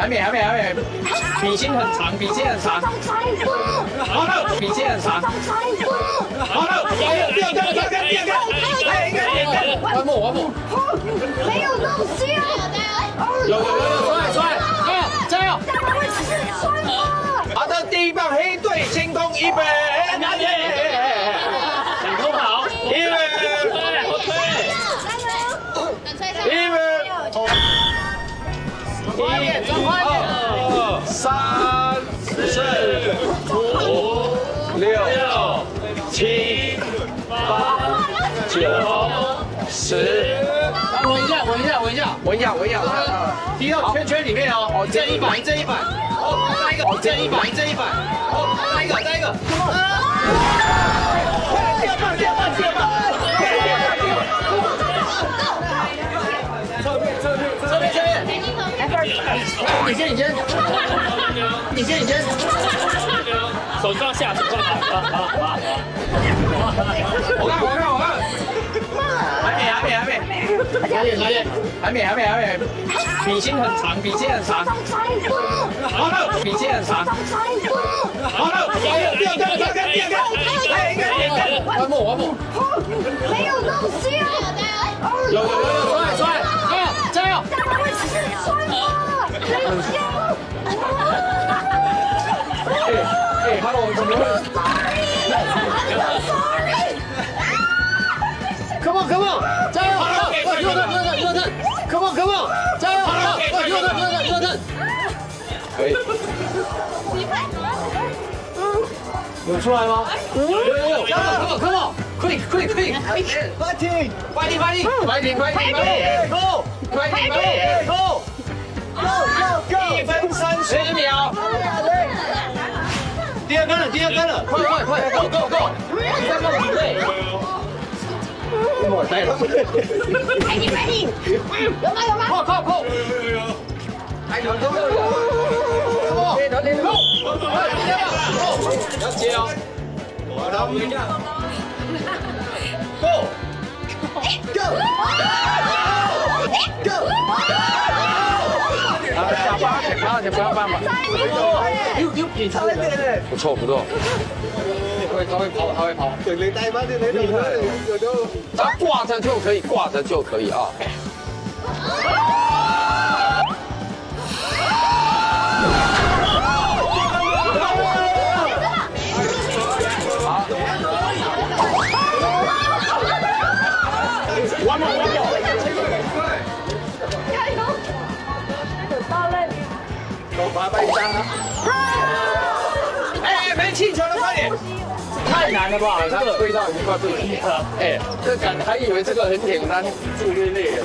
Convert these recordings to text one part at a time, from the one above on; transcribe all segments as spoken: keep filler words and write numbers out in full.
还没，还没，还没，笔芯很长，笔芯很长。好了，笔芯很长。好了，第二个，第二个，第二个，第二个，还有一个，第二个。完木，完木。 没有东西啊！ 有有有有，出来出来，加油加油！好的，第一棒黑队先攻一分。想攻好，一分，好推。一分。一、二、三、四、五、六、七、八、九、十。闻一下，闻一下，闻一下，闻一下，闻一下。踢到圈圈里面哦。哦，这一百，这一百。哦，再一个，这一百，这一百。哦，再一个，再一个。第二棒，第二棒，第二棒。侧面，侧面，侧面，侧面。你先，你先，你先，你先，手抓下，手抓下，好好好。我看，我看，我看，还没，还没，还没，快点，快点，还没，还没，还没，笔芯很长，笔芯很长。好了，笔芯很长。好了，第二个，第二个，第二个，第二个，还有一个，第二个，完木，完木。 没有东西啊！ 有有有有，出来出来，加油加油！哎哎，Hello， 怎么会 ？Come on，Come on， 加油！快，右转，右转，右转 ！Come on，Come on， 加油！快，右转，右转，右转！可以。有出来吗？有有有 ！Come on，Come on，Quick，Quick，Quick！快点，快点，快点，快点，快点 ，Go！ 快点，快点 ，Go！ 一分三十秒。第二根了，第二根了，快快快 ，Go Go Go！ 第三个准备。我呆了。 快点快点，有吗有吗？ 快快快！还有有有有。Go！ 快点 Go！ 要接哦。我来，我们看。Go！ Go！ 啊，下八点，八点不要慢嘛。又又比差一点嘞。不错不错。会，他会跑，他会跑。对，你带慢点，你厉害。他挂着就可以，挂着就可以啊。好。完了完了。我把它掰一张啊！哎，没气球了，快点！太难了吧？它的味道已经快不行了。哎，这敢还以为这个很简单，就越累了。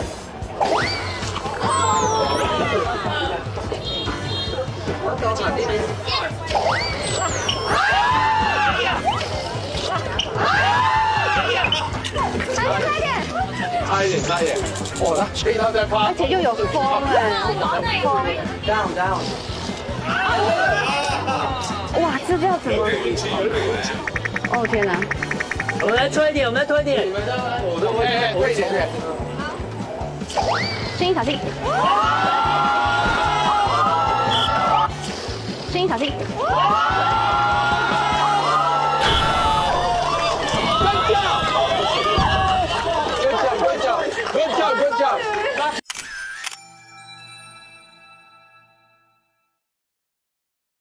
差一点，差一点！哦，他吹到在发， 而且又有风哎，风。 down down。 哇，这叫怎么？哦天哪！ 我们来拖一点，我们来拖一点。 你们的，我的会会点点。 声音小心。声音小心。